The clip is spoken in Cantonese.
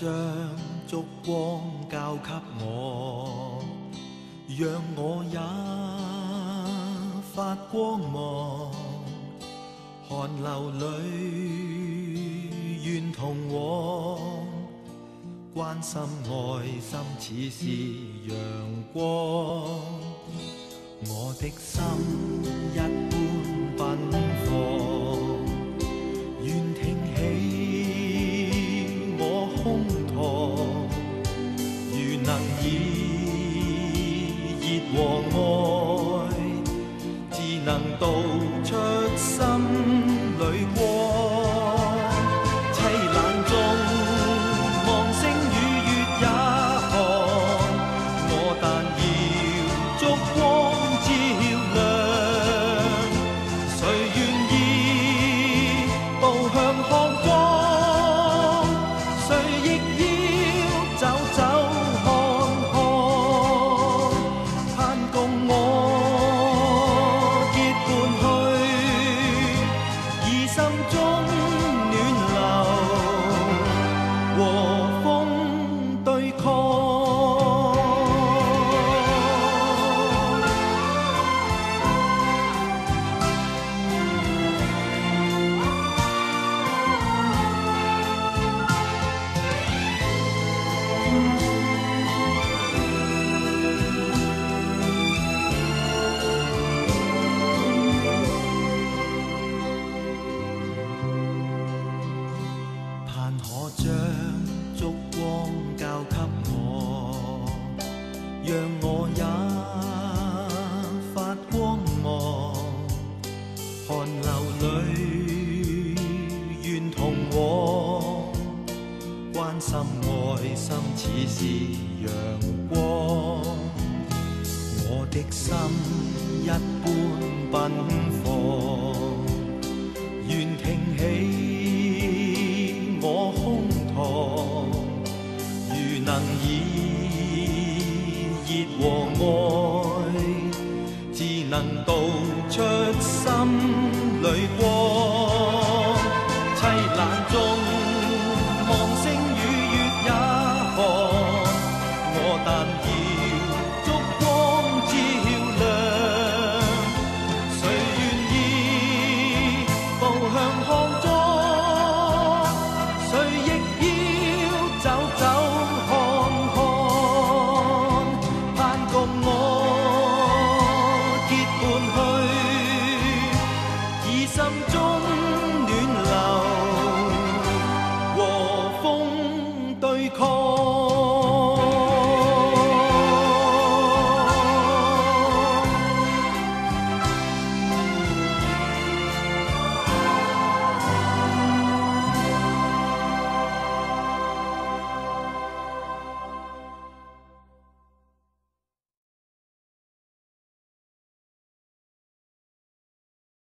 將燭光交給我，讓我也發光芒。寒流裏願同往，關心愛心似是陽光。我的心一般奔放，願挺起我胸膛，如能以熱和愛，自能道出心裏光。凄冷中望星與月也寒，我但要燭光照亮。誰願意步向看光？誰亦要走走看看，盼共我結伴去，以心中暖流和風對抗。盼可將燭光交給我，讓我也發光芒。寒流裏願同往，關心愛心似是陽光。我的心一般奔放，願挺起我胸膛，如能以熱和愛，自能道出心裏光。凄冷中望星與月也寒，我但要燭光照亮。誰願意步向看光？誰亦要走走